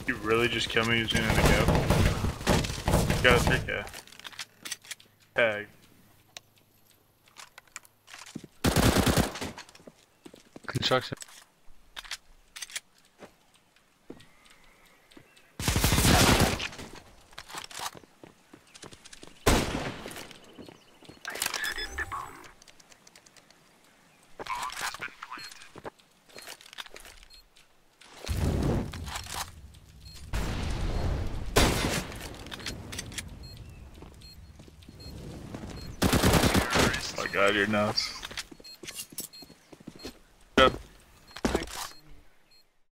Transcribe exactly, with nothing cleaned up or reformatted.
You really just kill me using an go? You gotta take a tag. Construction. Oh my god, you're nuts.